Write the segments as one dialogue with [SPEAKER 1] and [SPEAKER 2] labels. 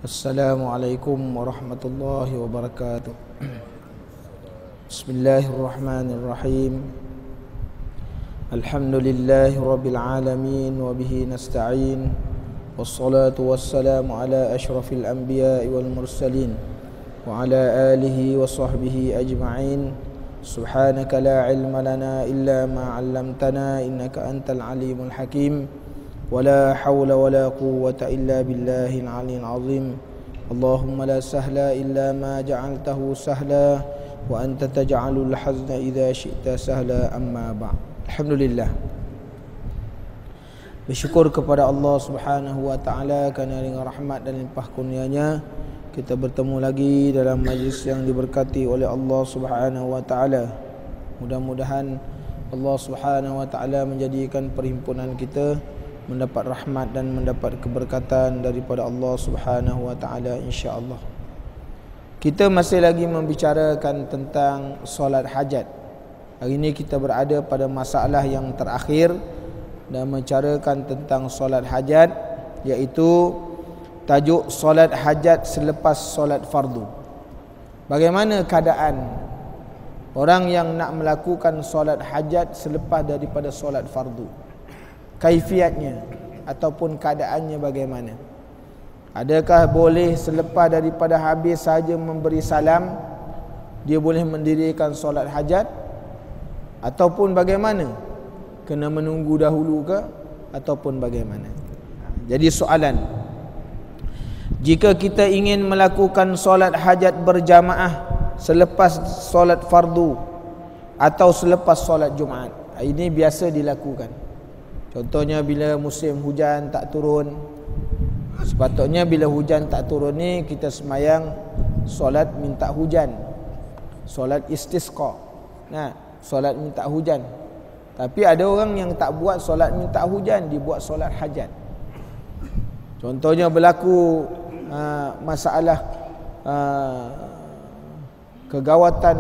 [SPEAKER 1] Assalamualaikum warahmatullahi wabarakatuh. Bismillahirrahmanirrahim. Alhamdulillahi rabbil alamin wa bihi nasta'in. Wassalatu wassalamu ala asyrafil anbiya'i wal mursalin wa ala alihi wa sahbihi ajma'in. Subhanaka la ilma lana illa ma 'allamtana innaka antal alimul hakim. ولا حول ولا قوة إلا بالله العلي العظيم. اللهم لا سهل إلا ما جعلته سهلا وأنت تجعل الحزن إذا شئت سهلا. أما بعد. Alhamdulillah, bersyukur kepada Allah Subhanahu wa taala kerana dengan rahmat dan limpah kurnia-Nya kita bertemu lagi dalam majlis yang diberkati oleh Allah Subhanahu wa taala. Mudah-mudahan Allah Subhanahu wa taala menjadikan perhimpunan kita mendapat rahmat dan mendapat keberkatan daripada Allah Subhanahu wa taala, insya-Allah. Kita masih lagi membicarakan tentang solat hajat. Hari ini kita berada pada masalah yang terakhir dan membicarakan tentang solat hajat, iaitu tajuk solat hajat selepas solat fardu. Bagaimana keadaan orang yang nak melakukan solat hajat selepas daripada solat fardu? Kaifiatnya ataupun keadaannya bagaimana? Adakah boleh selepas daripada habis saja memberi salam dia boleh mendirikan solat hajat, ataupun bagaimana? Kena menunggu dahulu ke ataupun bagaimana? Jadi soalan, jika kita ingin melakukan solat hajat berjamaah selepas solat fardu atau selepas solat Jumaat, ini biasa dilakukan. Contohnya bila musim hujan tak turun, sepatutnya bila hujan tak turun ni kita semayang solat minta hujan, solat istisqa. Nah, solat minta hujan. Tapi ada orang yang tak buat solat minta hujan, dibuat solat hajat. Contohnya berlaku masalah kegawatan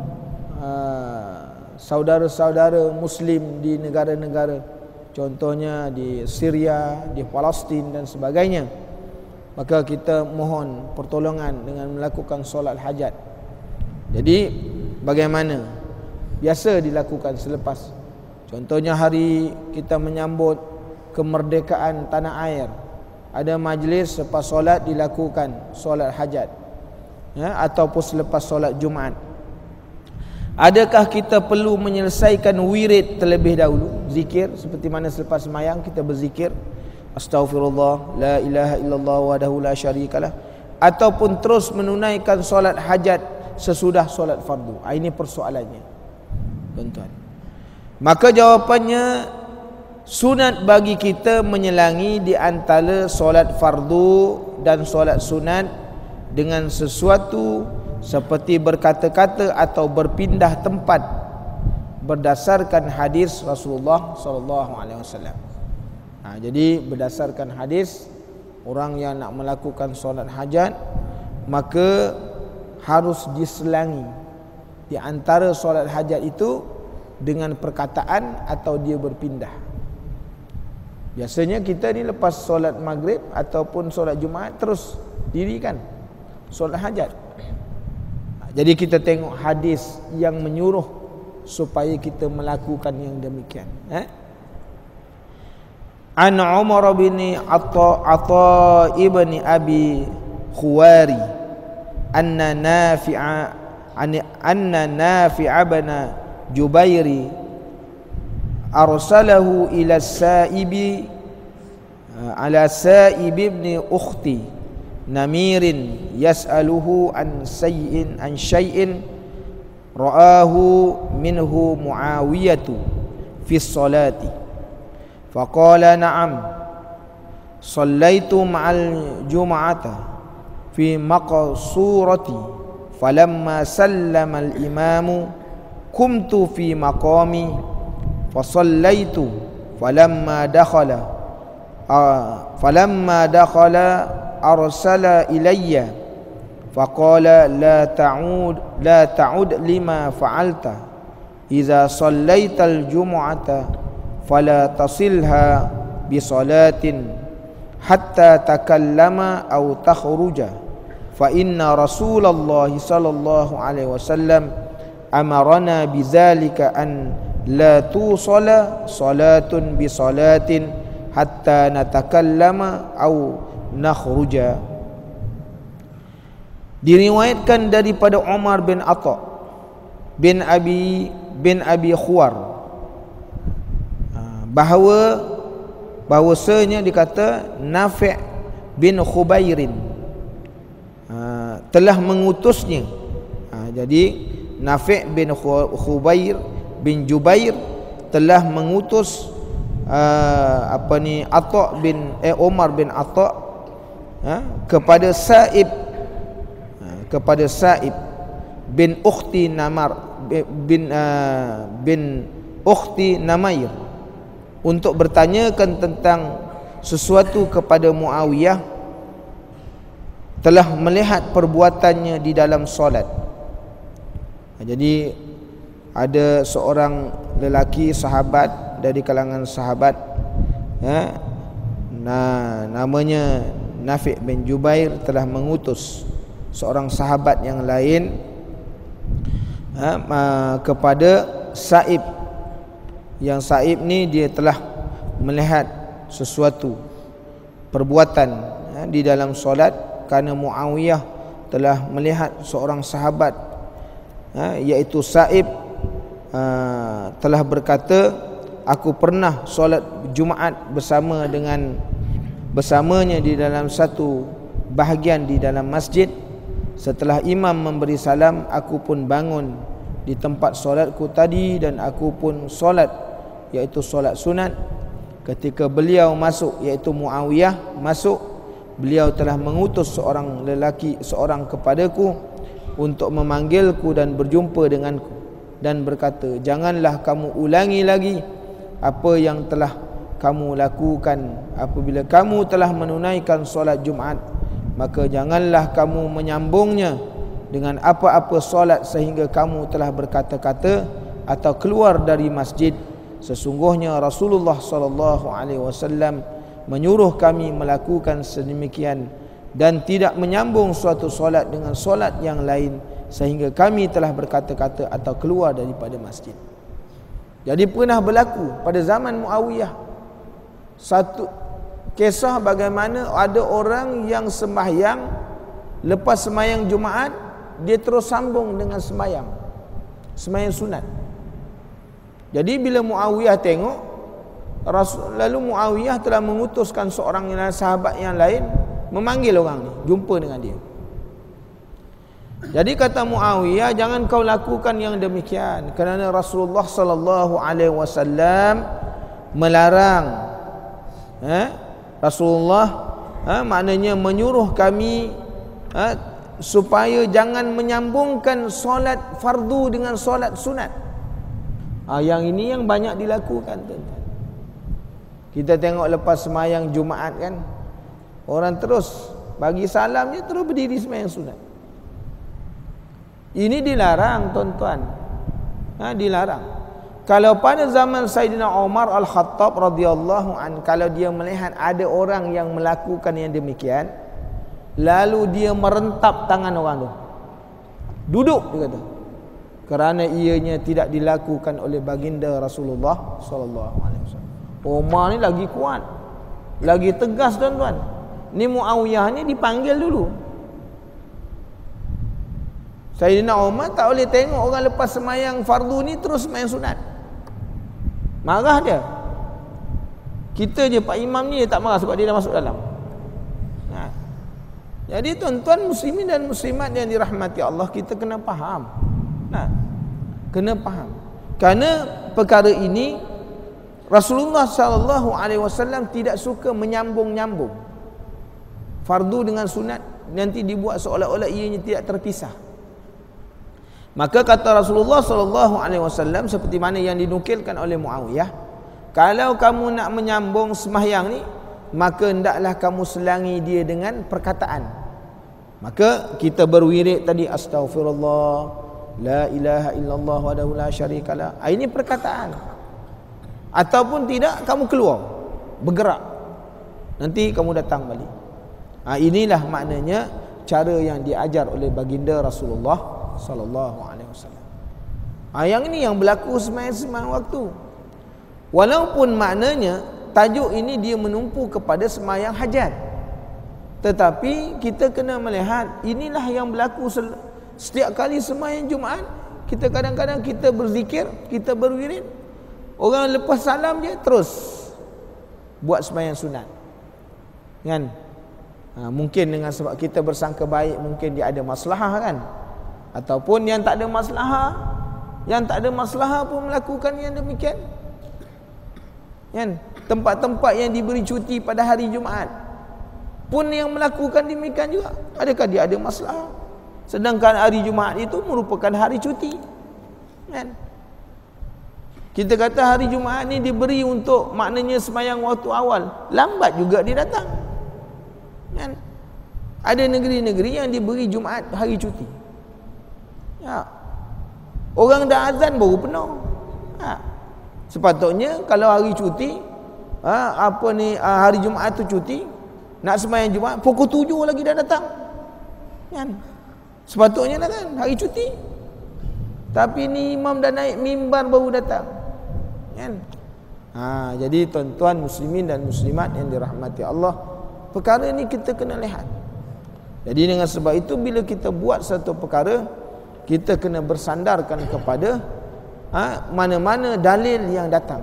[SPEAKER 1] saudara-saudara Muslim di negara-negara, contohnya di Syria, di Palestin dan sebagainya, maka kita mohon pertolongan dengan melakukan solat hajat. Jadi bagaimana? Biasa dilakukan selepas, contohnya hari kita menyambut kemerdekaan tanah air, ada majlis selepas solat dilakukan solat hajat, ataupun selepas solat Jumaat. Adakah kita perlu menyelesaikan wirid terlebih dahulu, zikir, seperti mana selepas sembahyang kita berzikir astaghfirullah, la ilaha illallah wahdahu la syarikalah, ataupun terus menunaikan solat hajat sesudah solat fardu? Ini persoalannya, tuan-tuan. Maka jawapannya, sunat bagi kita menyelangi di antara solat fardu dan solat sunat dengan sesuatu seperti berkata-kata atau berpindah tempat berdasarkan hadis Rasulullah sallallahu alaihi wasallam. Jadi berdasarkan hadis, orang yang nak melakukan solat hajat maka harus diselangi di antara solat hajat itu dengan perkataan atau dia berpindah. Biasanya kita ni lepas solat maghrib ataupun solat Jumaat terus dirikan solat hajat. Jadi kita tengok hadis yang menyuruh supaya kita melakukan yang demikian. An Umar bin Atha ibn Abi Khuwari anna Nafi'a bin Jubairi arsalahu ila Sa'ib ibn ukhti Namirin yas'aluhu an syai'in ra'ahu minhu Muawiyatu fi salati faqala na'am sallaitu ma'al jum'ata fi maqsurati falamma sallama al-imamu kumtu fi maqami fasallaitu falamma dakhala arsala ilayya faqala la ta'ud lima fa'alta idza shallaital jumu'ata fala tasilha bi salatin hatta takallama aw takhruja fa inna Rasulullah sallallahu alaihi wasallam amarna bizalika an la tusala salatun bi salatin hatta natakallama aw nakhruja. Diriwayatkan daripada Umar bin Atha bin Abi Khuwar bahawasanya dikata Nafi' bin Khubairin telah mengutusnya. Jadi Nafi' bin Khubair bin Jubair telah mengutus Umar bin Atha kepada Sa'ib bin ukhti Namair untuk bertanyakan tentang sesuatu kepada Muawiyah telah melihat perbuatannya di dalam solat. Jadi ada seorang lelaki sahabat dari kalangan sahabat, namanya Nafi' bin Jubair telah mengutus seorang sahabat yang lain kepada Sa'ib. Yang Sa'ib ni dia telah melihat sesuatu perbuatan di dalam solat, kerana Muawiyah telah melihat seorang sahabat iaitu Sa'ib telah berkata, aku pernah solat Jumaat bersamanya di dalam satu bahagian di dalam masjid. Setelah imam memberi salam, aku pun bangun di tempat solatku tadi dan aku pun solat, iaitu solat sunat. Ketika beliau masuk, iaitu Muawiyah masuk, beliau telah mengutus seorang kepadaku untuk memanggilku dan berjumpa denganku, dan berkata, janganlah kamu ulangi lagi apa yang telah kamu lakukan apabila kamu telah menunaikan solat Jumaat, maka janganlah kamu menyambungnya dengan apa-apa solat sehingga kamu telah berkata-kata atau keluar dari masjid. Sesungguhnya Rasulullah sallallahu alaihi wasallam menyuruh kami melakukan sedemikian dan tidak menyambung suatu solat dengan solat yang lain sehingga kami telah berkata-kata atau keluar daripada masjid. Jadi pernah berlaku pada zaman Muawiyah satu kisah bagaimana ada orang yang sembahyang, lepas sembahyang Jumaat dia terus sambung dengan sembahyang sunat. Jadi bila Muawiyah tengok, lalu Muawiyah telah mengutuskan seorang sahabat yang lain memanggil orang ni, jumpa dengan dia. Jadi kata Muawiyah, jangan kau lakukan yang demikian, kerana Rasulullah sallallahu alaihi wasallam melarang. Rasulullah maknanya menyuruh kami supaya jangan menyambungkan solat fardu dengan solat sunat. Yang ini yang banyak dilakukan, tuan-tuan. Kita tengok lepas sembahyang Jumaat kan, orang terus bagi salamnya terus berdiri sembahyang sunat. Ini dilarang, tuan-tuan. Dilarang. Kalau pada zaman Sayyidina Umar Al-Khattab radhiyallahu an, kalau dia melihat ada orang yang melakukan yang demikian, lalu dia merentap tangan orang tu, duduk, dia kata, kerana ianya tidak dilakukan oleh baginda Rasulullah sallallahu alaihi wasallam. Umar ni lagi kuat, lagi tegas, tuan-tuan. Ni Muawiyah ni dipanggil dulu. Sayyidina Umar tak boleh tengok orang lepas sembahyang fardu ni terus sembahyang sunat. Marah dia. Kita je Pak Imam ni dia tak marah sebab dia dah masuk dalam. Jadi tuan-tuan muslimin dan muslimat yang dirahmati Allah, kita kena faham. Kena faham. Kerana perkara ini Rasulullah sallallahu alaihi wasallam tidak suka menyambung-nyambung fardu dengan sunat, nanti dibuat seolah-olah ianya tidak terpisah. Maka kata Rasulullah sallallahu alaihi wasallam seperti mana yang dinukilkan oleh Muawiyah, kalau kamu nak menyambung sembahyang ni, maka hendaklah kamu selangi dia dengan perkataan. Maka kita berwirid tadi, astaghfirullah, la ilaha illallah wahdahu la syarikalah. Ini perkataan. Ataupun tidak, kamu keluar, bergerak. nanti kamu datang balik. Inilah maknanya cara yang diajar oleh baginda Rasulullah sallallahu alaihi wasallam. Yang ini yang berlaku sembahyang waktu. Walaupun maknanya tajuk ini dia menumpu kepada sembahyang hajat, tetapi kita kena melihat inilah yang berlaku setiap kali sembahyang Jumaat. Kita kadang-kadang kita berzikir, kita berwirid, orang lepas salam je terus buat sembahyang sunat, kan? Mungkin dengan sebab kita bersangka baik, mungkin dia ada maslahah, kan? Ataupun yang tak ada maslahah pun melakukan yang demikian, kan? Tempat-tempat yang diberi cuti pada hari Jumaat pun yang melakukan demikian juga. Adakah dia ada maslahah? Sedangkan hari Jumaat itu merupakan hari cuti, kan? Kita kata hari Jumaat ni diberi untuk maknanya sembahyang waktu awal, lambat juga dia datang, kan? Ada negeri-negeri yang diberi Jumaat hari cuti, ya. Orang dah azan baru penuh. Sepatutnya kalau hari cuti, hari Jumaat tu cuti, nak sembahyang Jumaat pukul 7 lagi dah datang, kan? Sepatutnya lah, kan, hari cuti. Tapi ni imam dah naik mimbar baru datang, kan? Jadi tuan-tuan muslimin dan muslimat yang dirahmati Allah, perkara ni kita kena lihat. Jadi dengan sebab itu bila kita buat satu perkara, kita kena bersandarkan kepada mana-mana dalil yang datang,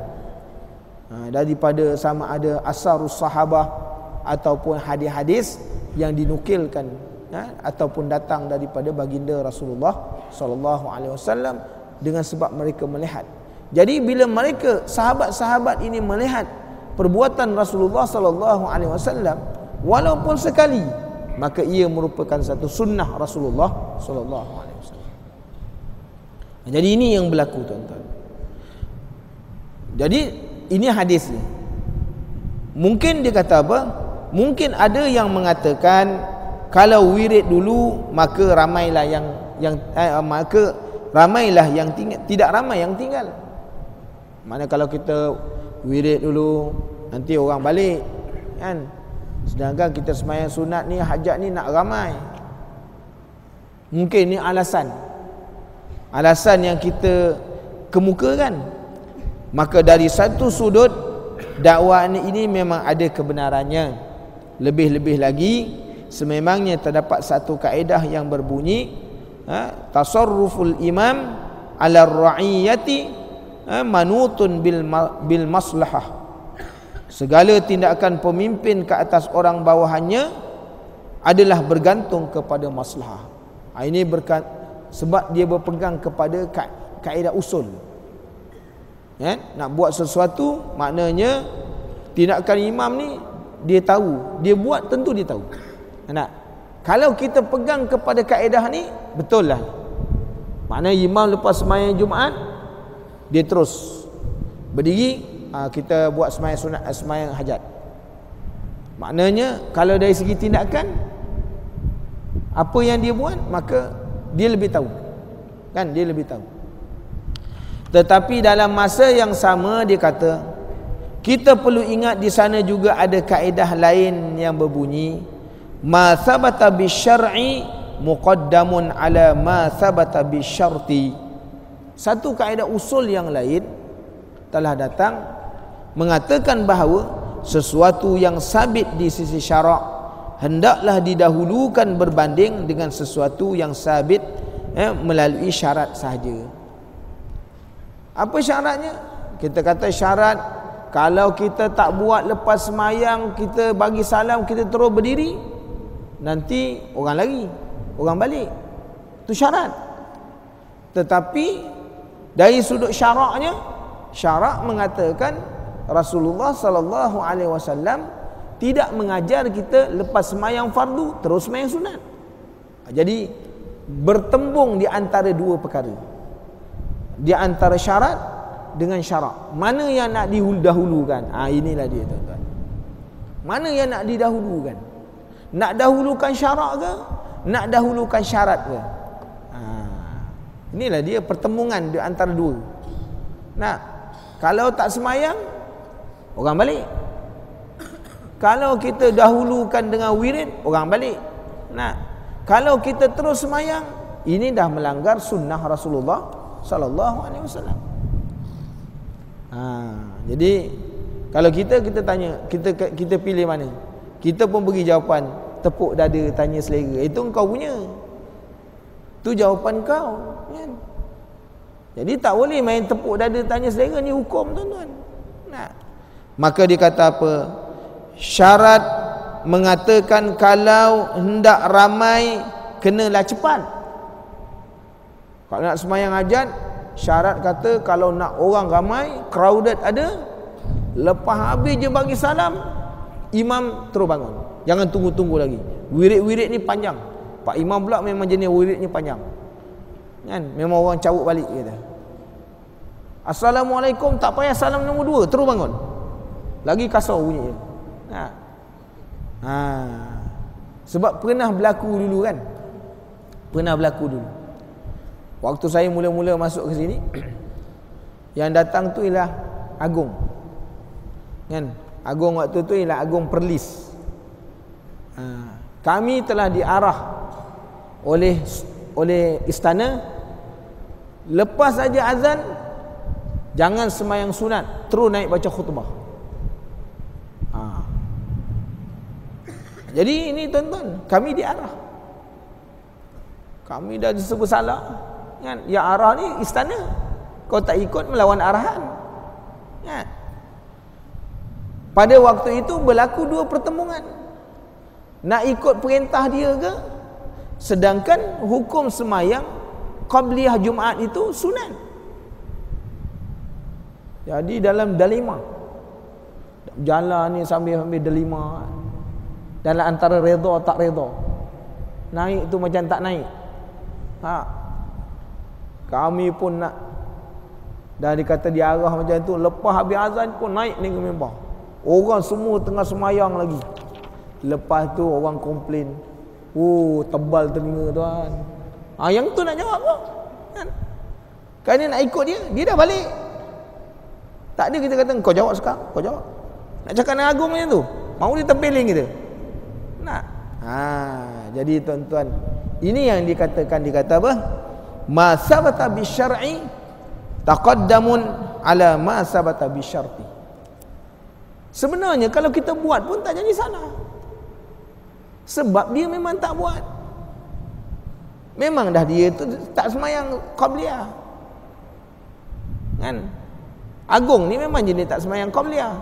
[SPEAKER 1] daripada sama ada asarus sahabah ataupun hadis-hadis yang dinukilkan, ataupun datang daripada baginda Rasulullah sallallahu alaihi wasallam, dengan sebab mereka melihat. Jadi bila mereka sahabat-sahabat ini melihat perbuatan Rasulullah sallallahu alaihi wasallam walaupun sekali, maka ia merupakan satu sunnah Rasulullah sallallahu alaihi wasallam. Jadi ini yang berlaku, tuan-tuan. Jadi ini hadis ni. Mungkin dia kata apa? Mungkin ada yang mengatakan kalau wirid dulu maka ramailah yang tinggal, tidak ramai yang tinggal. Mana kalau kita wirid dulu nanti orang balik, kan? Sedangkan kita sembahyang sunat ni, hajat ni nak ramai. Mungkin ni alasan yang kita kemukakan. Maka dari satu sudut dakwaan ini memang ada kebenarannya. Lebih-lebih lagi sememangnya terdapat satu kaedah yang berbunyi tasarruful imam ala ra'iyati manutun bil maslahah. Segala tindakan pemimpin ke atas orang bawahannya adalah bergantung kepada maslahah. Ini sebab dia berpegang kepada kaedah usul, ya? Nak buat sesuatu, maknanya tindakan imam ni dia tahu, dia buat tentu dia tahu. Kalau kita pegang kepada kaedah ni, betul lah. Maknanya imam lepas sembahyang Jumaat dia terus berdiri, kita buat sembahyang sunat, sembahyang hajat. Maknanya kalau dari segi tindakan apa yang dia buat, maka dia lebih tahu, kan? Dia lebih tahu. Tetapi dalam masa yang sama dia kata, kita perlu ingat di sana juga ada kaedah lain yang berbunyi ma thabata bisyar'i muqaddamun ala ma thabata bisyarti. Satu kaedah usul yang lain telah datang mengatakan bahawa sesuatu yang sabit di sisi syarak hendaklah didahulukan berbanding dengan sesuatu yang sabit melalui syarat sahaja. Apa syaratnya? Kita kata syarat, kalau kita tak buat lepas semayang, kita bagi salam, kita terus berdiri, nanti orang lari, orang balik. Itu syarat. Tetapi dari sudut syaraknya, syarak mengatakan Rasulullah sallallahu alaihi wasallam tidak mengajar kita lepas semayang fardu terus semayang sunat. Jadi bertembung di antara dua perkara, di antara syarat dengan syarak. Mana yang nak didahulukan? Inilah dia, tuan-tuan. Mana yang nak didahulukan? Nak dahulukan syarak ke? Nak dahulukan syarat ke? Inilah dia pertembungan di antara dua. Kalau tak semayang, orang balik. Kalau kita dahulukan dengan wirid, orang balik. Nah, kalau kita terus semayang, ini dah melanggar sunnah Rasulullah sallallahu alaihi wasallam. Jadi kalau kita tanya, kita pilih mana? Kita pun beri jawapan tepuk dada tanya selera. Itu engkau punya. Tu jawapan kau, kan? Jadi tak boleh main tepuk dada tanya selera, ni hukum, tuan-tuan. Nah. Maka dia kata apa? Syarat mengatakan kalau hendak ramai kenalah cepat. Kalau nak sembahyang hajat, syarat kata kalau nak orang ramai, crowded ada, lepas habis je bagi salam, imam terus bangun. Jangan tunggu-tunggu lagi. Wirid-wirid ni panjang. Pak imam pula memang jenis wiridnya panjang. Kan? Memang orang cabut balik kata. Assalamualaikum, tak payah salam nombor 2, terus bangun. Lagi kasar bunyi. Sebab pernah berlaku dulu kan. Pernah berlaku dulu. Waktu saya mula-mula masuk ke sini, yang datang tu ialah Agung. Kan? Agung waktu tu ialah Agung Perlis. Kami telah diarah oleh istana, lepas saja azan jangan sembahyang sunat, terus naik baca khutbah. Jadi ini tuan-tuan, kami diarah. Kami dah disebut salah, kan? Yang arah ni istana. Kau tak ikut melawan arahan. Kan? Pada waktu itu berlaku 2 pertembungan. Nak ikut perintah dia ke? Sedangkan hukum semayang qabliyah Jumaat itu sunat. Jadi dalam dilema. Jalan ni sambil dilema. Dalam antara redha tak redha. Naik tu macam tak naik. Kami pun nak, dah dikata diarah macam tu, lepas habis azan pun naik ni ke mimbar. Orang semua tengah semayang lagi. Lepas tu orang komplain, oh tebal telinga tuan. Yang tu nak jawab apa? Kan dia nak ikut dia dah balik. Tak ada kita kata kau jawab sekarang, kau jawab. Nak cakap dengan Agung macam tu, mau dia tempeling kita. Nak. Jadi tuan-tuan, ini yang dikatakan, dikata apa? Ma sabata bisyar'i taqaddamun ala ma sabata bisyarti. Sebenarnya kalau kita buat pun tak jadi salah. Sebab dia memang tak buat. Memang dah dia tu tak semayang qabliyah. Kan? Agung ni memang jenis tak semayang qabliyah.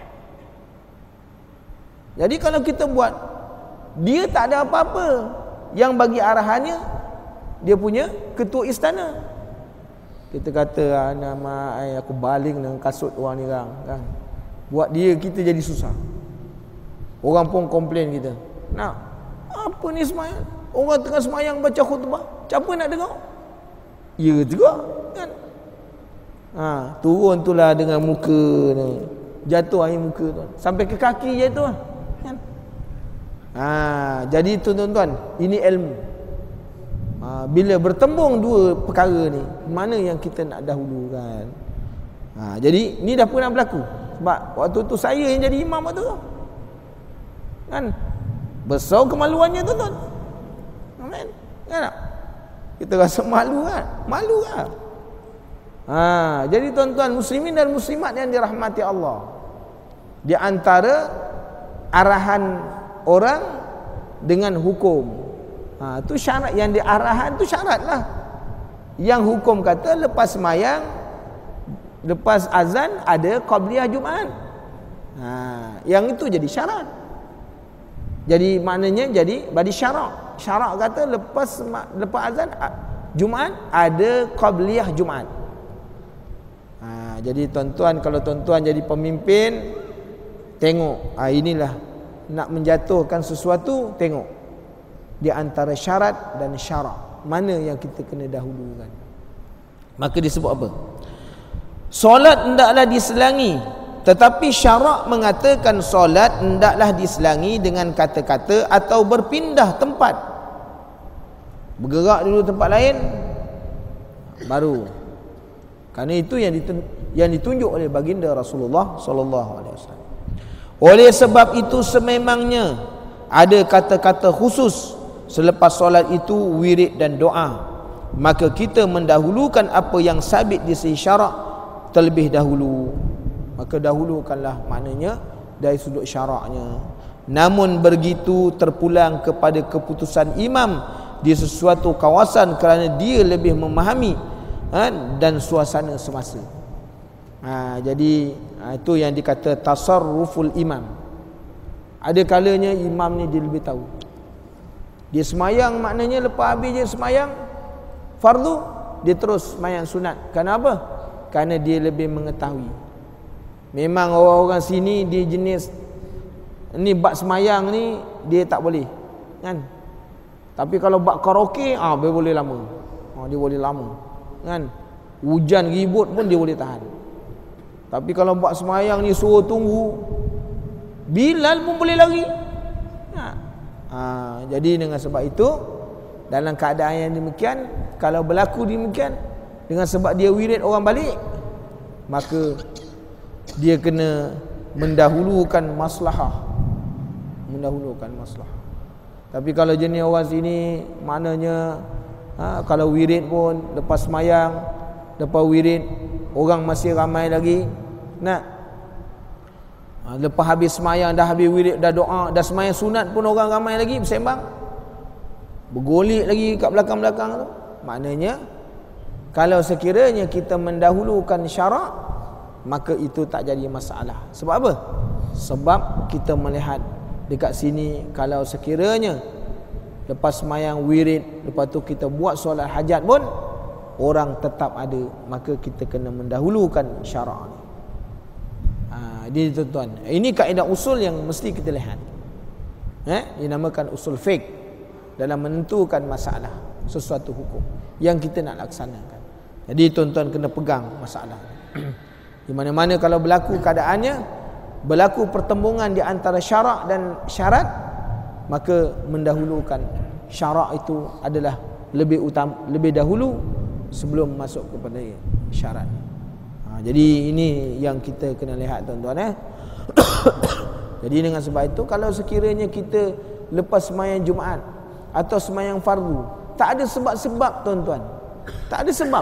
[SPEAKER 1] Jadi kalau kita buat, dia tak ada apa-apa. Yang bagi arahannya dia punya ketua istana. Kita kata nama aku baling dengan kasut orang ni kan. Buat dia kita jadi susah. Orang pun komplain kita. Nak apa ni semayang? Orang tengah semayang baca khutbah, siapa nak dengar? Ya juga kan. Turun tu lah dengan muka ni. Jatuh air muka tu sampai ke kaki je tu kan. Jadi tuan-tuan, ini ilmu. Bila bertembung 2 perkara ni, mana yang kita nak dahulukan? Jadi ni dah pernah berlaku. Sebab waktu tu saya yang jadi imam waktu tu. Kan? Besar kemaluannya tuan-tuan. Amen. Kan? Kita rasa malu kan? Malu kan? Jadi tuan-tuan muslimin dan muslimat yang dirahmati Allah, di antara arahan orang dengan hukum, tu syarat. Yang diarahan tu syarat lah. Yang hukum kata lepas semayang, lepas azan ada qabliyah Jumaat. Yang itu jadi syarat. Jadi maknanya jadi bagi syarak. Syarak kata lepas azan Jumaat ada qabliyah Jumaat. Jadi tuan-tuan, kalau tuan-tuan jadi pemimpin, tengok inilah nak menjatuhkan sesuatu, tengok di antara syarat dan syarak mana yang kita kena dahulukan. Maka disebut apa? Solat hendaklah diselangi, tetapi syarak mengatakan solat hendaklah diselangi dengan kata-kata atau berpindah tempat. Bergerak dulu tempat lain baru. Kerana itu yang ditunjuk oleh baginda Rasulullah sallallahu alaihi wasallam. Oleh sebab itu sememangnya ada kata-kata khusus selepas solat itu wirid dan doa, maka kita mendahulukan apa yang sabit di segi syarak terlebih dahulu. Maka dahulukanlah maknanya dari sudut syaraknya. Namun begitu terpulang kepada keputusan imam di sesuatu kawasan kerana dia lebih memahami dan suasana semasa. Jadi itu yang dikata tasarruful imam. Ada kalanya imam ni dia lebih tahu. Dia semayang, maknanya lepas habis dia semayang fardu, dia terus semayang sunat. Kenapa? Kerana dia lebih mengetahui. Memang orang-orang sini dia jenis ni bab semayang ni dia tak boleh, kan? Tapi kalau bab karaoke dia boleh lama. Dia boleh lama, kan? Hujan ribut pun dia boleh tahan. Tapi kalau bab semayang ni suruh tunggu, Bilal pun boleh lari. Jadi dengan sebab itu, dalam keadaan yang demikian, kalau berlaku demikian, dengan sebab dia wirid orang balik, maka dia kena mendahulukan maslahah. Tapi kalau jenis orang sini, maknanya kalau wirid pun lepas semayang, lepas wirid orang masih ramai lagi, lepas habis semayang, dah habis wirid, dah doa, dah semayang sunat pun orang ramai lagi bersembang, bergolik lagi kat belakang-belakang tu. Maknanya kalau sekiranya kita mendahulukan syarak, maka itu tak jadi masalah. Sebab apa? Sebab kita melihat dekat sini, kalau sekiranya lepas semayang wirid, lepas tu kita buat solat hajat pun orang tetap ada, maka kita kena mendahulukan syarak ni. Ini tuan-tuan, ini kaedah usul yang mesti kita lihat. Dinamakan usul fiqh dalam menentukan masalah sesuatu hukum yang kita nak laksanakan. Jadi tuan-tuan kena pegang masalah di mana-mana kalau berlaku keadaannya, berlaku pertembungan di antara syarak dan syarat, maka mendahulukan syarak itu adalah lebih dahulu sebelum masuk kepada syarat. Jadi ini yang kita kena lihat tuan-tuan. Jadi dengan sebab itu, kalau sekiranya kita lepas semayang Jumaat atau semayang fardu, tak ada sebab-sebab tuan-tuan, tak ada sebab,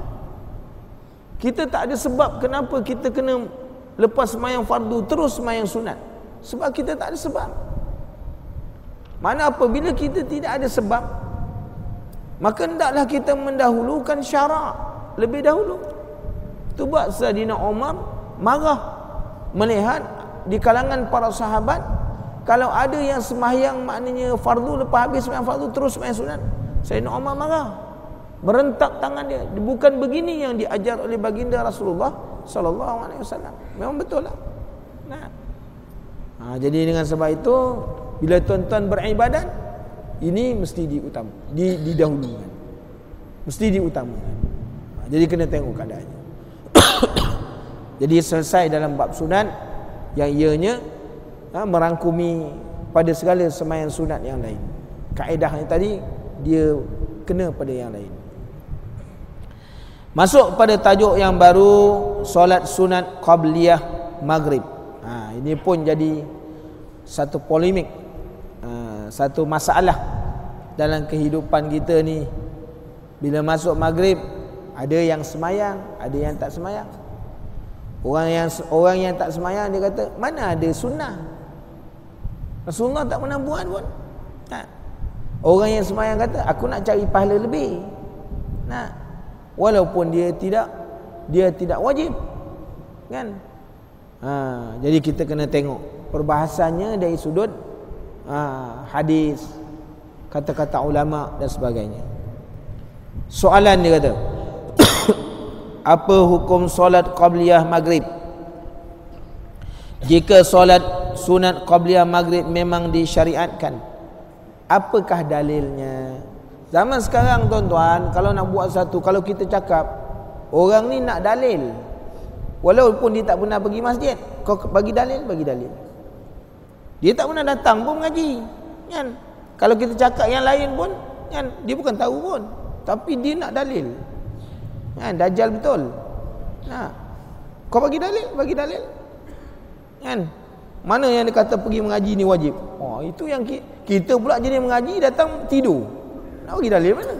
[SPEAKER 1] kita tak ada sebab kenapa kita kena lepas semayang fardu terus semayang sunat. Sebab kita tak ada sebab. Mana apabila kita tidak ada sebab, maka hendaklah kita mendahulukan syarak lebih dahulu. Itu buat Sayyidina Umar marah melihat di kalangan para sahabat, kalau ada yang semayang maknanya fardu, lepas habis semayang fardu terus semayang sunat, Sayyidina Umar marah, merentak tangan dia. Bukan begini yang diajar oleh baginda Rasulullah sallallahu alaihi wasallam. Memang betul lah. Jadi dengan sebab itu, bila tuan-tuan beribadat, ini mesti didahulukan, mesti diutamakan. Jadi kena tengok keadaannya. Jadi selesai dalam bab sunat yang ianya merangkumi pada segala semayang sunat yang lain. Kaedahnya tadi dia kena pada yang lain. Masuk pada tajuk yang baru, solat sunat qabliyah maghrib. Ini pun jadi satu polemik, satu masalah dalam kehidupan kita ni. Bila masuk maghrib, ada yang semayang, ada yang tak semayang. Orang yang tak semayang, dia kata, mana ada sunnah, Rasulullah tak pernah buat pun. Orang yang semayang kata, aku nak cari pahala lebih. Walaupun dia tidak wajib, kan? Jadi kita kena tengok perbahasannya dari sudut hadis, kata-kata ulama dan sebagainya. Soalan dia kata, apa hukum solat qabliyah maghrib? Jika solat sunat qabliyah maghrib memang disyariatkan, apakah dalilnya? Zaman sekarang tuan-tuan, kalau nak buat satu, kalau kita cakap, orang ni nak dalil, walaupun dia tak pernah pergi masjid, kau bagi dalil. Dia tak pernah datang pun mengaji, kan? Kalau kita cakap yang lain pun, kan, dia bukan tahu pun, tapi dia nak dalil, kan? Dajjal betul. Kau bagi dalil, kan? Mana yang dia kata pergi mengaji ni wajib? Itu yang kita pula jenis mengaji datang tidur. Nak bagi dalil mana?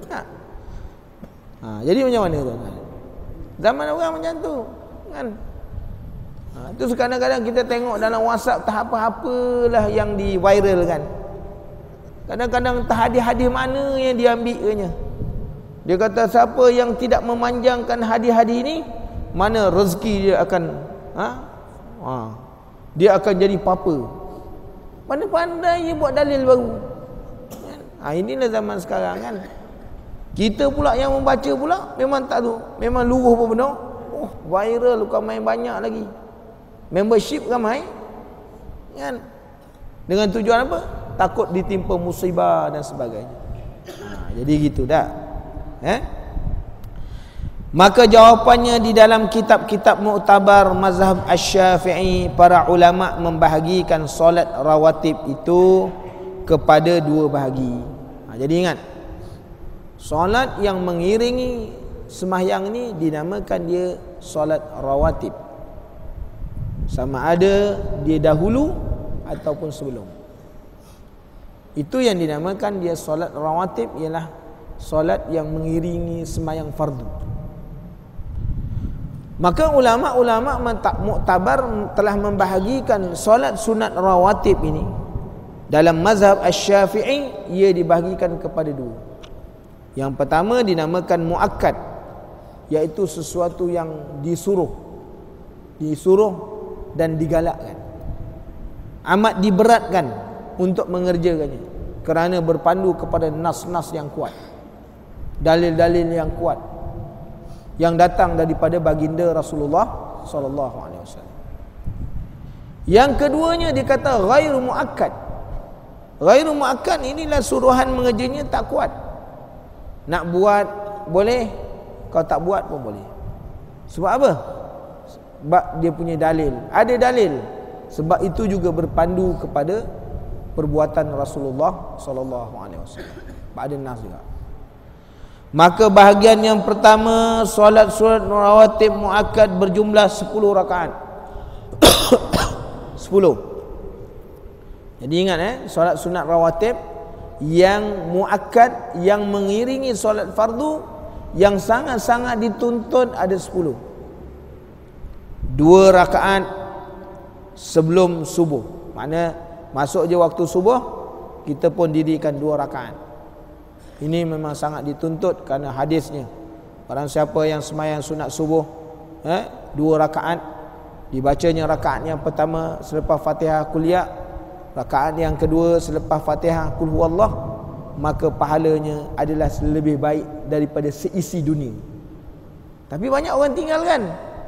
[SPEAKER 1] Jadi macam mana tu? Zaman orang macam tu kan. Tu kadang-kadang kita tengok dalam WhatsApp tak apa-apalah yang di viral kan. Kadang-kadang tak hadis-hadis mana yang diambilnya. Dia kata siapa yang tidak memanjangkan hadis-hadis ni, mana rezeki dia akan dia akan jadi papa. Pandai-pandai dia buat dalil baru. Inilah zaman sekarang kan. Kita pula yang membaca pula memang tak tahu, memang luruh pun benar. Viral bukan main banyak lagi. Membership ramai kan. Dengan tujuan apa? Takut ditimpa musibah dan sebagainya. Jadi gitu dah. Maka jawapannya di dalam kitab-kitab muktabar mazhab Asy-Syafi'i, para ulama membahagikan solat rawatib itu kepada dua bahagi. Jadi ingat, solat yang mengiringi sembahyang ni dinamakan dia solat rawatib. Sama ada dia dahulu ataupun sebelum. Itu yang dinamakan dia solat rawatib, ialah solat yang mengiringi sembahyang fardu. Maka ulama-ulama muktabar telah membahagikan solat sunat rawatib ini dalam mazhab Asy-Syafi'i, ia dibahagikan kepada dua. Yang pertama dinamakan muakkad, iaitu sesuatu yang disuruh dan digalakkan, amat diberatkan untuk mengerjakannya kerana berpandu kepada nas-nas yang kuat, dalil-dalil yang kuat yang datang daripada baginda Rasulullah sallallahu alaihi wasallam. Yang keduanya dikata ghairu muakkad. Ghairu muakkad inilah suruhan mengerjanya tak kuat. Nak buat boleh, kau tak buat pun boleh. Sebab apa? Sebab dia punya dalil. Ada dalil. Sebab itu juga berpandu kepada perbuatan Rasulullah sallallahu alaihi wasallam. Ada nas juga. Maka bahagian yang pertama, solat sunat rawatib muakkad berjumlah 10 rakaat. 10. Jadi ingat solat sunat rawatib yang muakkad, yang mengiringi solat fardu, yang sangat-sangat dituntut ada 10. 2 rakaat sebelum subuh. Maknanya masuk je waktu subuh, kita pun dirikan 2 rakaat. Ini memang sangat dituntut kerana hadisnya. Barang siapa yang sembahyang sunat subuh 2 rakaat, dibacanya rakaat yang pertama selepas Fatihah Qul Ya, rakaat yang kedua selepas Fatihah Qul Huwallah, maka pahalanya adalah lebih baik daripada seisi dunia. Tapi banyak orang tinggalkan.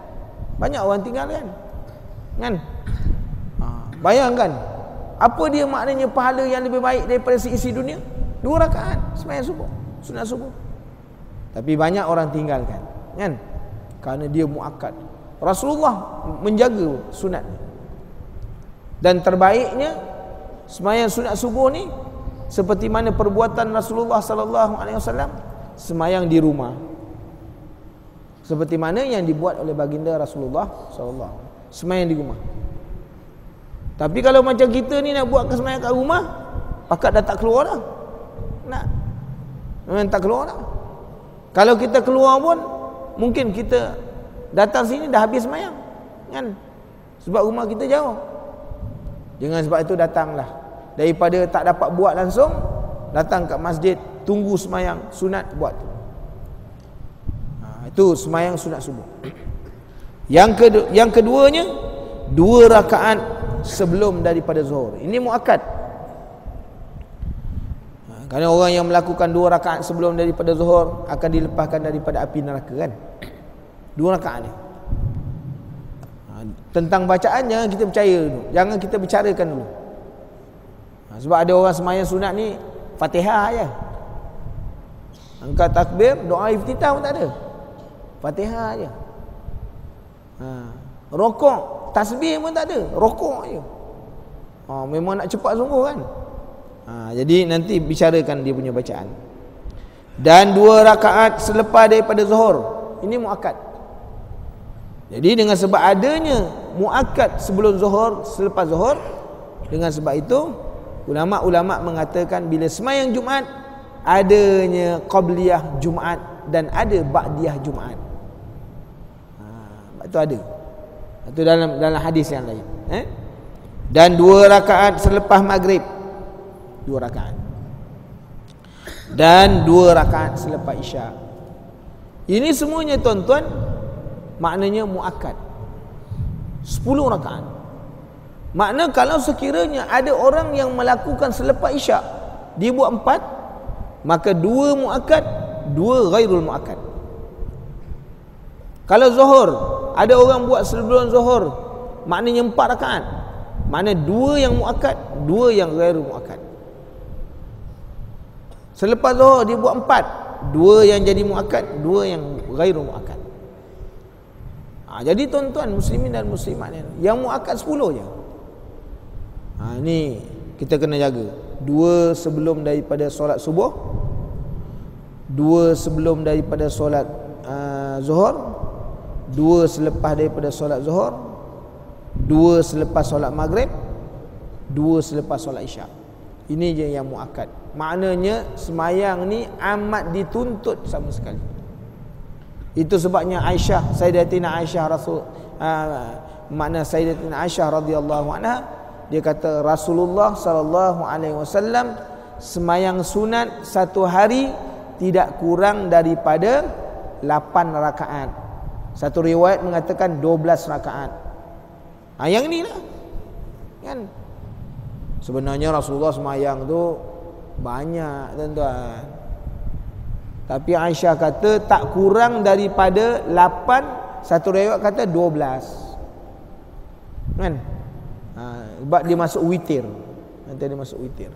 [SPEAKER 1] Kan? Bayangkan, apa dia maknanya pahala yang lebih baik daripada seisi dunia? 2 rakaat sembahyang subuh, sunat subuh. Tapi banyak orang tinggalkan, kan? Kerana dia muakkad. Rasulullah menjaga sunat. Dan terbaiknya sembahyang sunat subuh ni seperti mana perbuatan Rasulullah sallallahu alaihi wasallam, sembahyang di rumah. Seperti mana yang dibuat oleh baginda Rasulullah sallallahu alaihi wasallam, sembahyang di rumah. Tapi kalau macam kita ni nak buat sembahyang kat rumah, pakat dah tak keluar dah. Memang tak keluar dah. Kalau kita keluar pun mungkin kita datang sini dah habis sembahyang, kan? Sebab rumah kita jauh. Jangan sebab itu datanglah. Daripada tak dapat buat langsung, datang kat masjid, tunggu sembahyang sunat buat. Itu sembahyang sunat subuh. Yang keduanya 2 rakaat sebelum daripada zuhur. Ini muakkad. Kerana orang yang melakukan 2 rakaat sebelum daripada zuhur akan dilepaskan daripada api neraka, kan? 2 rakaat ni. Tentang bacaan jangan kita percaya dulu. Jangan kita bicarakan dulu. Sebab ada orang sembahyang sunat ni Fatihah aja. Angkat takbir, doa iftitah pun tak ada. Fatihah aja. Rokok, tasbih pun tak ada. Rokok aja. Memang nak cepat sungguh, kan? Jadi nanti bicarakan dia punya bacaan. Dan 2 rakaat selepas daripada zuhur, ini muakkad. Jadi dengan sebab adanya muakkad sebelum zuhur, selepas zuhur, dengan sebab itu ulama-ulama mengatakan bila sembahyang Jumaat adanya qabliyah Jumaat dan ada ba'diyah Jumaat. Itu ada. Itu dalam hadis yang lain. Dan 2 rakaat selepas maghrib. 2 rakaat. Dan 2 rakaat selepas isyak. Ini semuanya tuan-tuan maknanya muakkad. 10 rakaat. Makna kalau sekiranya ada orang yang melakukan selepas isyak, dia buat 4, maka 2 muakkad, 2 ghairul muakkad. Kalau zuhur, ada orang buat sebelum zuhur, maknanya 4 rakaat. Makna 2 yang muakkad, 2 yang ghairul muakkad. Selepas zuhur dia buat 4, 2 yang jadi muakkad, 2 yang ghairul muakkad. Jadi tuan-tuan muslimin dan muslimat yang muakkad 10 je. Ni kita kena jaga. 2 sebelum daripada solat subuh, 2 sebelum daripada solat zuhur, 2 selepas daripada solat zuhur, 2 selepas solat maghrib, 2 selepas solat isyak. Ini je yang muakkad. Maknanya semayang ni amat dituntut sama sekali. Itu sebabnya Aisyah, Sayyidatina Aisyah makna Sayyidatina Aisyah radhiyallahu anha, dia kata Rasulullah sallallahu alaihi wasallam semayang sunat satu hari tidak kurang daripada 8 rakaat. Satu riwayat mengatakan 12 rakaat. Yang inilah kan. Sebenarnya Rasulullah semayang tu banyak tuan-tuan. Tapi Aisyah kata tak kurang daripada 8, satu riwayat kata 12. Kan? Sebab dia masuk witir. Nanti dia masuk witir.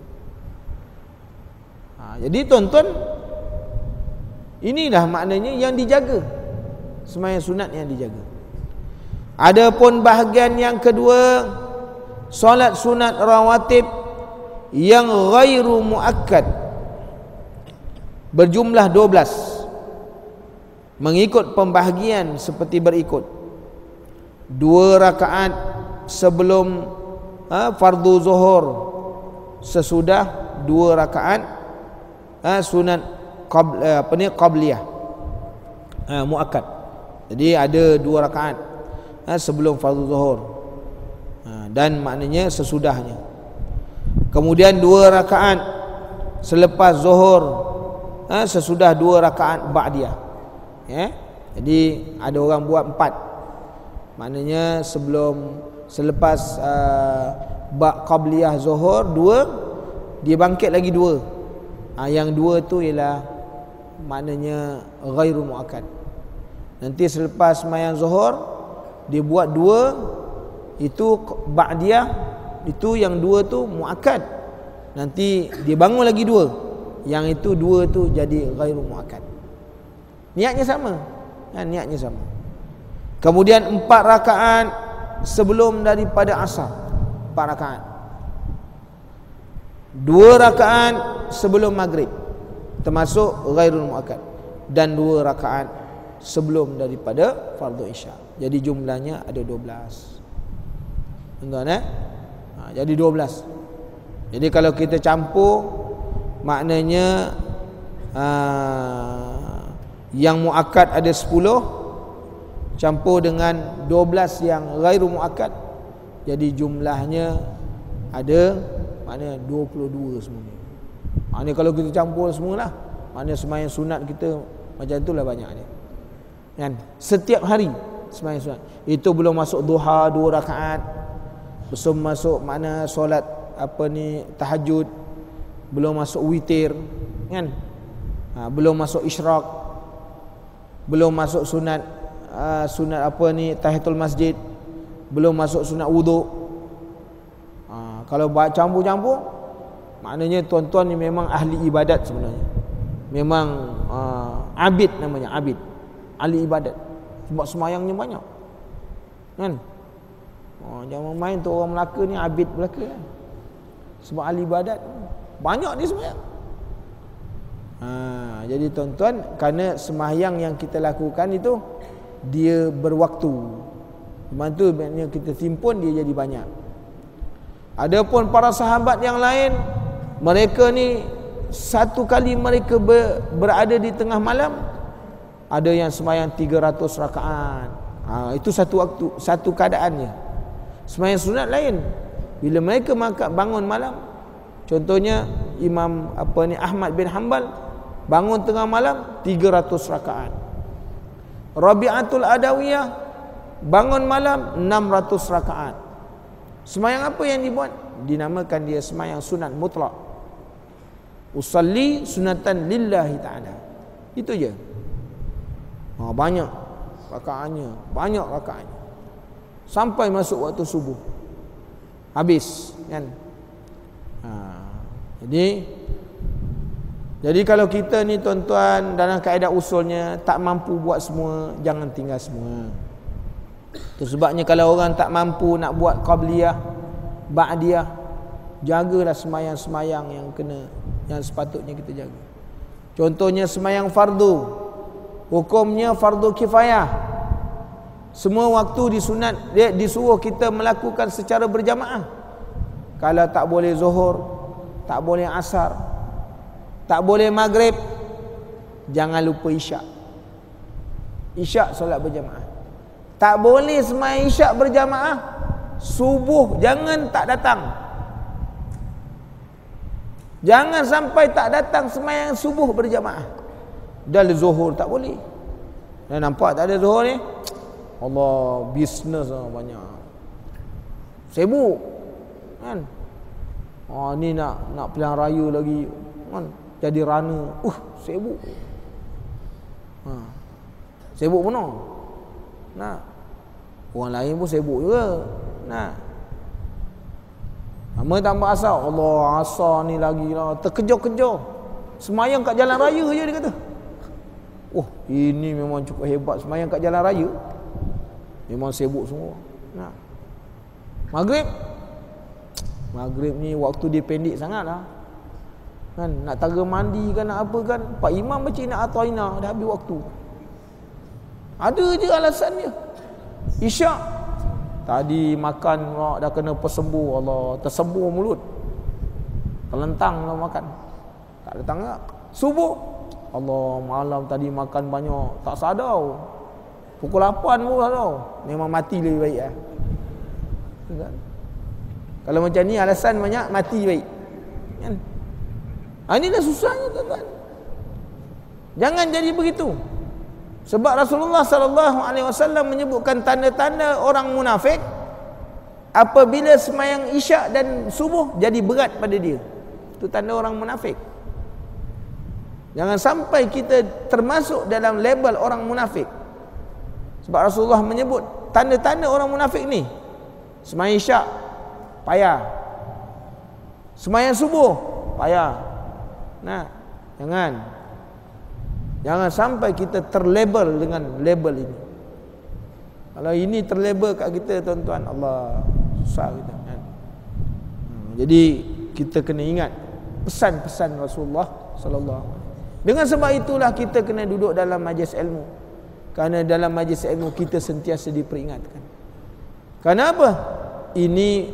[SPEAKER 1] Jadi tuan-tuan, inilah maknanya yang dijaga. Sembahyang sunat yang dijaga. Adapun bahagian yang kedua, solat sunat rawatib yang ghairu muakkad berjumlah 12, mengikut pembahagian seperti berikut: 2 rakaat sebelum fardu zuhur, sesudah 2 rakaat sunat qabliyah muakkad. Jadi ada 2 rakaat sebelum fardu zuhur, dan maknanya sesudahnya. Kemudian 2 rakaat selepas zuhur, sesudah 2 rakaat ba'diyah. Jadi ada orang buat 4. Maknanya selepas qabliyah zuhur 2, dia bangkit lagi 2. Yang 2 tu ialah maknanya ghairu muakkad. Nanti selepas sembahyang zuhur dia buat 2, itu ba'diyah, itu yang 2 tu muakkad. Nanti dia bangun lagi 2, yang itu 2 tu jadi ghairu muakkad. Niatnya sama, niatnya sama. Kemudian 4 rakaat sebelum daripada asar, 4 rakaat. 2 rakaat sebelum maghrib, termasuk ghairul muakkad, dan 2 rakaat sebelum daripada fardu isya. Jadi jumlahnya ada 12. Tuan-tuan jadi 12. Jadi kalau kita campur, maknanya yang muakkad ada 10 campur dengan 12 yang ghairu muakkad, jadi jumlahnya ada maknanya 22 semuanya. Maknanya kalau kita campur semualah, maknanya sembahyang sunat kita macam itulah banyak dia. Kan? Setiap hari sembahyang sunat. Itu belum masuk duha 2 rakaat. Belum masuk makna solat tahajud. Belum masuk witir, kan? Belum masuk isyraq. Belum masuk sunat tahiyatul masjid. Belum masuk sunat wuduk. Kalau campur-campur, maknanya tuan-tuan ni memang ahli ibadat sebenarnya. Memang abid namanya, abid. Ahli ibadat. Sebab semayangnya banyak. Kan? Jangan main tu orang Melaka ni abid Melaka kan. Sebab ahli ibadat banyak dia sembahyang. Jadi tuan-tuan, kerana sembahyang yang kita lakukan itu dia berwaktu. Iman tu maknanya kita timpun dia jadi banyak. Adapun para sahabat yang lain, mereka ni satu kali mereka berada di tengah malam, ada yang sembahyang 300 rakaat. Itu satu waktu, satu keadaannya. Sembahyang sunat lain. Bila mereka bangun malam, contohnya Imam Ahmad bin Hanbal bangun tengah malam 300 rakaat. Rabi'atul Adawiyah bangun malam 600 rakaat. Sembahyang apa yang dibuat? Dinamakan dia sembahyang sunat mutlak. Usalli sunatan lillahi ta'ala. Itu je. Banyak rakaatnya, sampai masuk waktu subuh, habis kan. Jadi kalau kita ni tuan-tuan dalam kaedah usulnya tak mampu buat semua, jangan tinggal semua. Itu sebabnya kalau orang tak mampu nak buat qabliyah, ba'diyah, jagalah sembahyang-sembahyang yang sepatutnya kita jaga. Contohnya sembahyang fardu, hukumnya fardu kifayah. Semua waktu disunat, dia disuruh kita melakukan secara berjamaah. Kalau tak boleh zuhur, tak boleh asar, tak boleh maghrib, jangan lupa isyak. Isyak solat berjamaah. Tak boleh sembahyang isyak berjamaah, subuh jangan tak datang. Jangan sampai tak datang sembahyang subuh berjamaah. Dan zuhur tak boleh. Dan nampak tak ada zuhur ni? Allah, bisnes banyak. Sibuk. Kan? Ni nak pilihan raya lagi. Kan? Jadi rana. Sibuk. Sibuk benar. Orang lain pun sibuk juga. Nama tambah asal. Allah, asal ni lagi lah. Terkejar-kejar. Semayang kat jalan raya je dia kata. Ini memang cukup hebat. Semayang kat jalan raya memang sibuk semua. Maghrib ni waktu dia pendek sangat lah. Kan? Nak tara mandi kan, nak apa kan, Pak Imam baca nak ataina, dah habis waktu. Ada je alasan dia. Isyak tadi makan dah kena persembur. Allah, tersembur mulut, terlentang lah makan, tak datang tak. Subuh, Allah, malam tadi makan banyak, tak sadar. Pukul 8 pun sadar. Memang mati lebih baik lah. Kan? Kalau macam ni alasan banyak, mati baik. Kan? Ini dah susahnya tuan-tuan. Jangan jadi begitu. Sebab Rasulullah SAW menyebutkan tanda-tanda orang munafik apabila sembahyang isyak dan subuh jadi berat pada dia. Itu tanda orang munafik. Jangan sampai kita termasuk dalam label orang munafik. Sebab Rasulullah menyebut tanda-tanda orang munafik ni: sembahyang isyak payah, sembahyang subuh payah. Jangan sampai kita terlabel dengan label ini. Kalau ini terlabel kat kita tuan-tuan, Allah, susah kita kan? Jadi kita kena ingat pesan-pesan Rasulullah sallallahu alaihi wasallam. Dengan sebab itulah kita kena duduk dalam majlis ilmu. Kerana dalam majlis ilmu kita sentiasa diperingatkan. Kerana apa? Ini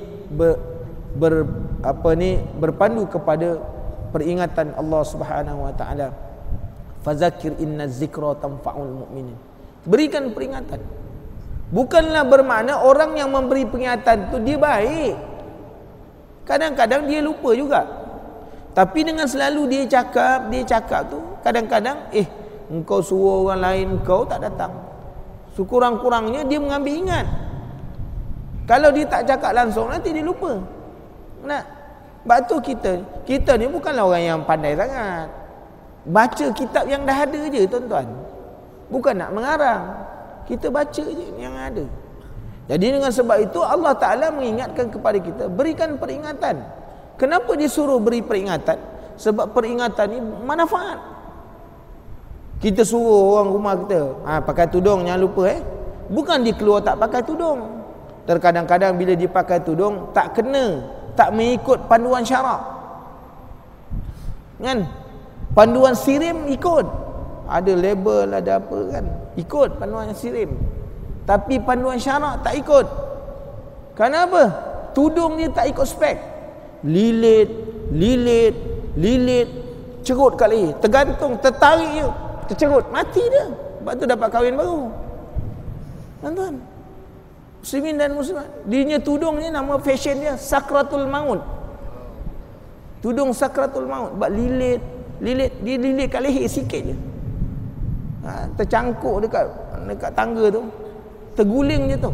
[SPEAKER 1] berpandu kepada peringatan Allah Subhanahu wa taala. Fazakir inna zikra tanfa'ul mu'minin. Berikan peringatan. Bukanlah bermakna orang yang memberi peringatan tu dia baik. Kadang-kadang dia lupa juga. Tapi dengan selalu dia cakap tu, kadang-kadang engkau suruh orang lain, engkau tak datang. Sekurang-kurangnya dia mengambil ingat. Kalau dia tak cakap langsung, nanti dia lupa. Sebab tu kita ni bukanlah orang yang pandai sangat. Baca kitab yang dah ada je tuan-tuan. Bukan nak mengarang. Kita baca je yang ada. Jadi dengan sebab itu Allah Ta'ala mengingatkan kepada kita, berikan peringatan. Kenapa disuruh beri peringatan? Sebab peringatan ni manfaat. Kita suruh orang rumah kita, pakai tudung, jangan lupa Bukan dia keluar tak pakai tudung. Terkadang-kadang bila dia pakai tudung tak kena, tak mengikut panduan syarak. Kan? Panduan sirim ikut. Ada label, ada apa kan? Ikut panduan sirim. Tapi panduan syarak tak ikut. Kenapa? Tudung dia tak ikut spek. Lilit, cerut kat leher, tergantung, tertarik je, tercerut, mati dia. Sebab tu dapat kahwin baru. Tuan-tuan, muslimin dan muslimat, dia tudung ni nama fashion dia sakratul maut. Tudung sakratul maut. Sebab lilit, dia lilit kat leher sikit je. Tercangkuk dekat tangga tu, terguling je tu.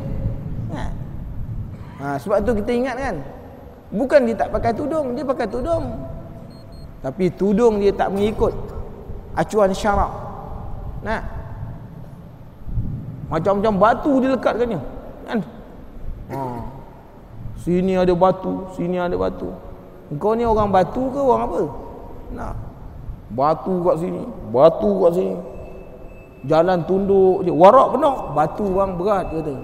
[SPEAKER 1] Sebab tu kita ingat kan, bukan dia tak pakai tudung, dia pakai tudung, tapi tudung dia tak mengikut acuan syarak. Macam-macam batu dilekatkannya kan. Sini ada batu, sini ada batu. Engkau ni orang batu ke orang apa? Batu kat sini, batu kat sini. Jalan tunduk je, warak penuh, batu bang berat kata.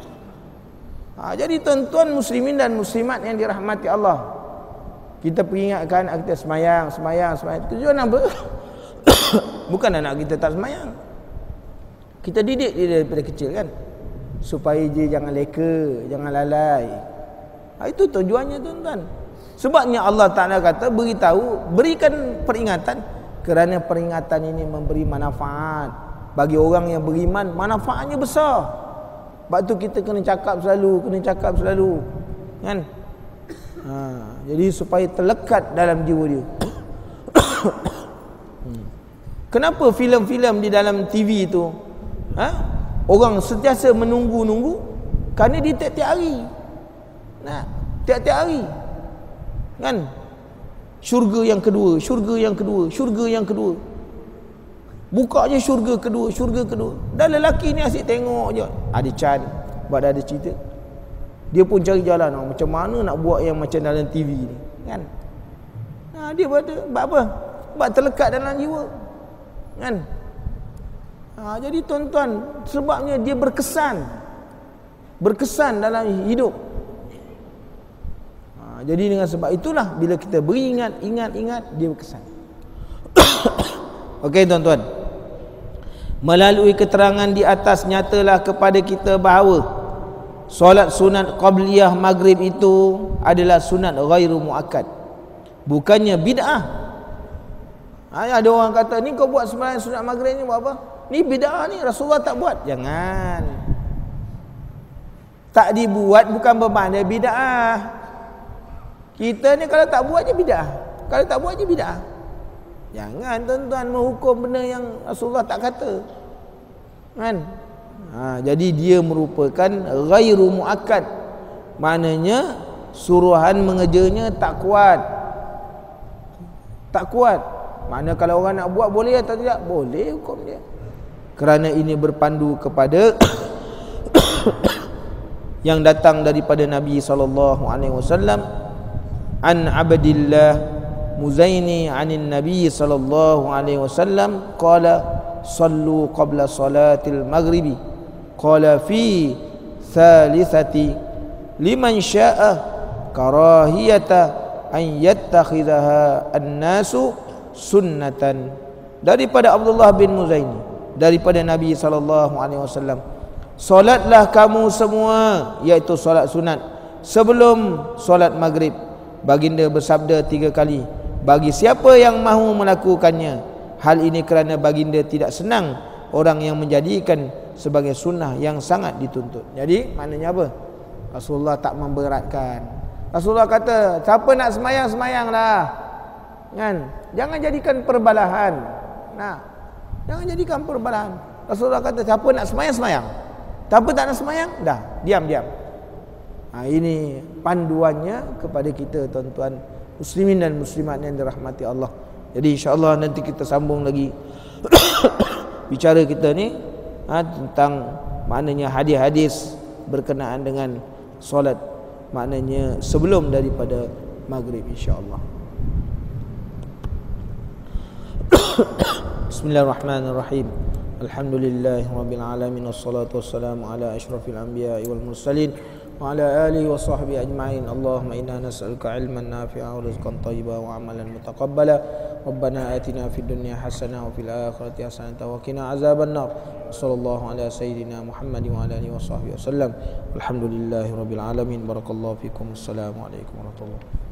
[SPEAKER 1] Jadi tuan-tuan muslimin dan muslimat yang dirahmati Allah, kita peringatkan kita semayang. Tujuan apa? Bukan anak kita tak semayang. Kita didik dia daripada kecil kan, supaya dia jangan leka, jangan lalai. Itu tujuannya tuan-tuan. Sebabnya Allah Ta'ala kata, berikan peringatan, kerana peringatan ini memberi manfaat bagi orang yang beriman. Manfaatnya besar. Sebab tu kita kena cakap selalu kan. Jadi supaya terlekat dalam jiwa dia. Kenapa filem-filem di dalam TV tu orang sentiasa menunggu-nunggu? Kerana dia tiap-tiap hari. Tiap-tiap hari kan, syurga yang kedua, buka je syurga kedua. Dan lelaki ni asyik tengok je, ada can, buat ada cerita. Dia pun cari jalan, macam mana nak buat yang macam dalam TV ni kan. Dia buat apa? Sebab terlekat dalam jiwa kan. Jadi tuan-tuan, sebabnya dia berkesan dalam hidup. Jadi dengan sebab itulah, bila kita beringat, ingat, dia berkesan. Okey tuan-tuan, melalui keterangan di atas nyatalah kepada kita bahawa solat sunat qabliyah maghrib itu adalah sunat ghairu muakkad, bukannya bid'ah. Ada orang kata, ni kau buat sembahyang sunat maghrib ni buat apa? Ni bid'ah ni, Rasulullah tak buat. Jangan. Tak dibuat bukan bermakna bid'ah. Kita ni kalau tak buat je bid'ah. Jangan tuan-tuan menghukum benda yang Rasulullah tak kata kan. Jadi dia merupakan ghairu muakkad, maknanya suruhan mengerjanya tak kuat. Makna kalau orang nak buat boleh atau tidak? Boleh hukum dia. Kerana ini berpandu kepada yang datang daripada Nabi SAW. An Abdillah Muzaini anin Nabi SAW qala sallu qabla salatil maghribi qala fi thalithati liman sya'a karahiyata an yattakhidhaha an-nasu sunnatan. Daripada Abdullah bin Muzaini, daripada Nabi SAW, solatlah kamu semua, iaitu solat sunat, sebelum solat maghrib. Baginda bersabda 3 kali, bagi siapa yang mahu melakukannya. Hal ini kerana baginda tidak senang orang yang menjadikan sebagai sunnah yang sangat dituntut. Jadi maknanya apa? Rasulullah tak memberatkan. Rasulullah kata, siapa nak semayang, semayanglah kan? Jangan jadikan perbalahan. Jangan jadikan perbalahan. Rasulullah kata, siapa nak semayang, semayang. Siapa tak nak semayang, dah diam. Ini panduannya kepada kita tuan-tuan muslimin dan muslimat yang dirahmati Allah. Jadi insya-Allah nanti kita sambung lagi bicara kita ni tentang maknanya hadis-hadis berkenaan dengan solat, maknanya sebelum daripada maghrib insya-Allah. Bismillahirrahmanirrahim. Alhamdulillahirabbil alamin, wassalatu wassalamu ala asyrafil anbiya'i wal mursalin وعلى آله وصحبه أجمعين. اللهم إنا نسألك علما نافعا ورزقا طيبا وعملا متقبلا. ربنا آتنا في الدنيا حسنة وفي الآخرة حسنة وقنا عذاب النار. صلى الله على سيدنا محمد وعلى آله وصحبه وسلم. الحمد لله رب العالمين. بارك الله فيكم. السلام عليكم ورحمة الله.